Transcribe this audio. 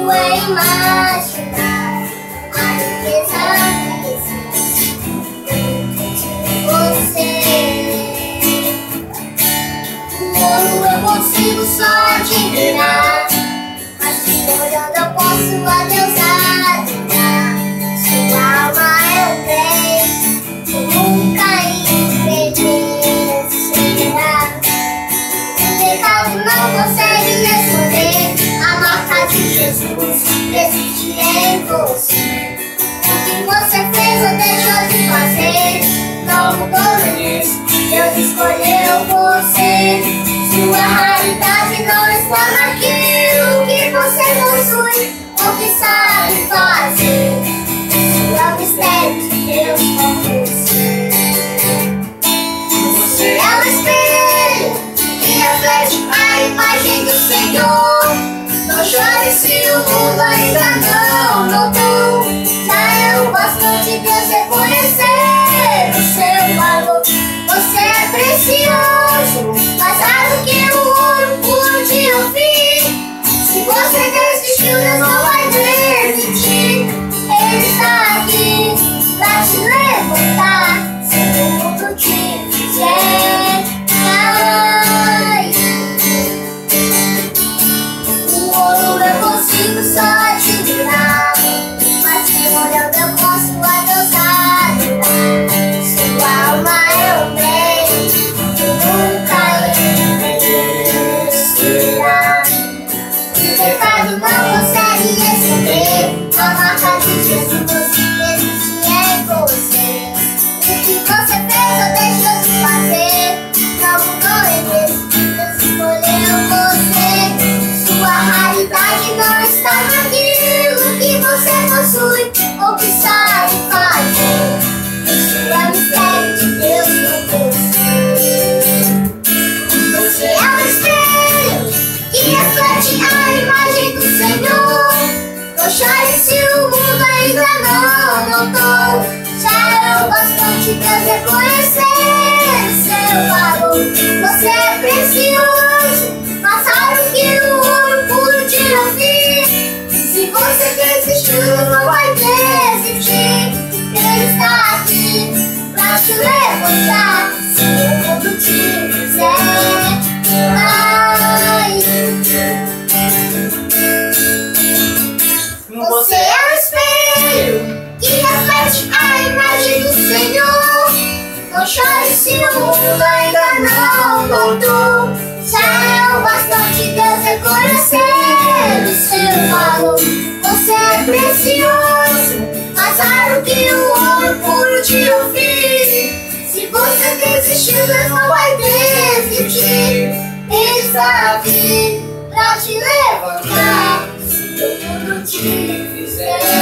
é imaginar a riqueza que existe dentro de você. O ouro eu consigo só admirar, mas te olhando eu posso a Deus adorar. Sua alma eu tenho, que nunca envelhecerá. O pecado não consegue esconder a marca de Jesus existe em você. O que você fez ou deixou de fazer não mudou nisso, Deus escolheu você. Sua raridade não está naquilo que você possui ou que sabe fazer. Isso é o mistério de Deus com você. Você é o espelho que reflete a imagem do Senhor. Não chore se o mundo ainda não notou. Já é o bastante Deus reconhecer o seu valor. Você é precioso, mais raro que o ouro puro de ouvir. Se você desistiu, Deus não vai desistir. Ele está aqui pra te levantar se o mundo te fizer cair. O ouro eu consigo só admirar, mas te olhando eu posso a Deus adorar. Sua alma eu tenho, que nunca envelhecerá. O pecado não consegue esconder a marca de Jesus existe em você. O que você fez ou deixou de fazer não mudou em Deus, Deus escolheu você. Sua raridade não está naquilo que você possui ou que sabe fazer. Isso é o mistério de Deus com você. Você é o espelho que reflete a imagem do Senhor. Não chore se o mundo ainda não notou. Já é o bastante Deus reconhecer o seu valor. Você é precioso, mais raro que o ouro puro de ouvir. Se você desistiu, Deus não vai desistir. Ele está aqui pra te levantar se o mundo te fizer cair. Você é o espelho que reflete a imagem do Senhor. Não chore se o mundo ainda não notou. Já é o bastante Deus reconhecer o seu valor. Você é precioso, mais raro que o ouro puro de ouvir. Se você desistiu, Deus não vai desistir. Ele está aqui pra te levantar se o mundo te fizer